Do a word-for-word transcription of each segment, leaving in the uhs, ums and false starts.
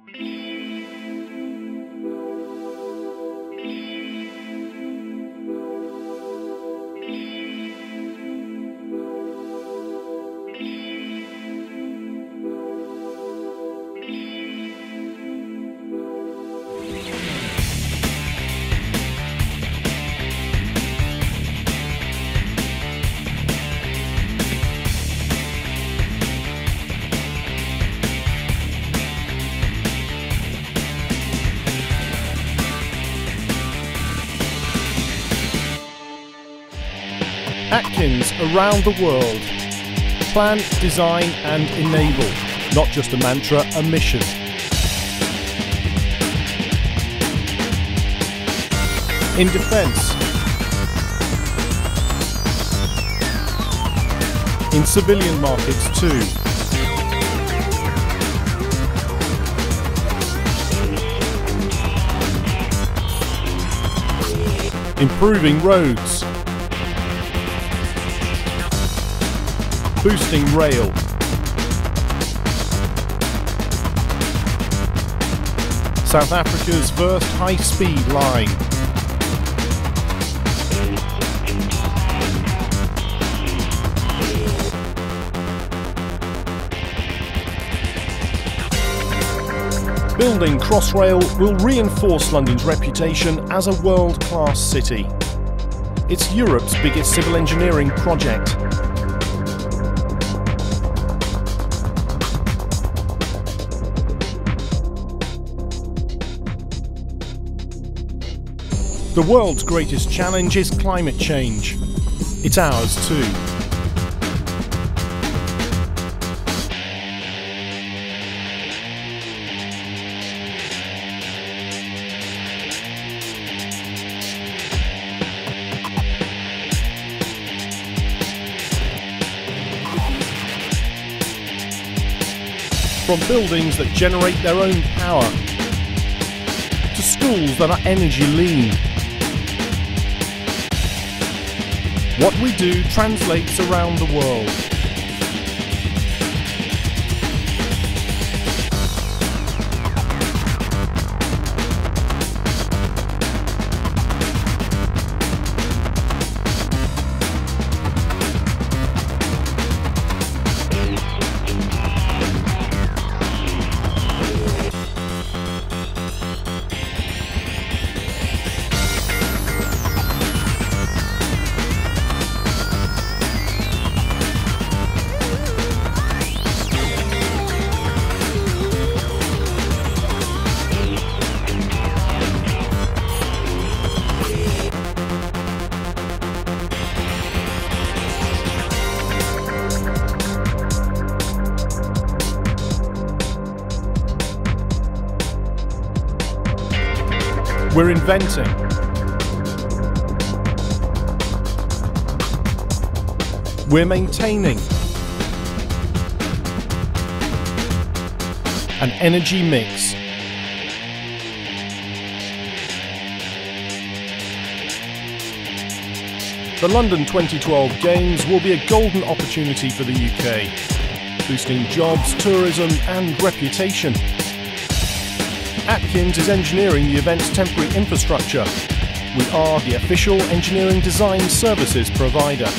Atkins around the world. Plan, design and enable. Not just a mantra, a mission. In defence. In civilian markets too. Improving roads. Boosting rail. South Africa's first high-speed line. Building Crossrail will reinforce London's reputation as a world-class city. It's Europe's biggest civil engineering project. The world's greatest challenge is climate change. It's ours too. From buildings that generate their own power, to schools that are energy lean. What we do translates around the world. We're inventing. We're maintaining. An energy mix. The London twenty twelve Games will be a golden opportunity for the U K, boosting jobs, tourism and reputation. Atkins is engineering the event's temporary infrastructure. We are the official engineering design services provider.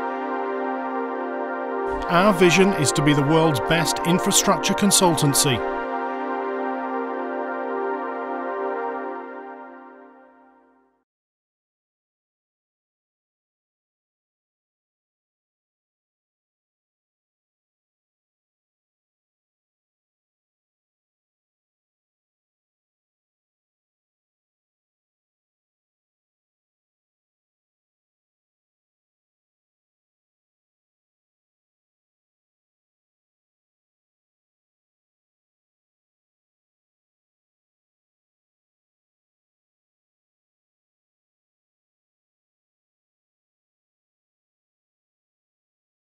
Our vision is to be the world's best infrastructure consultancy.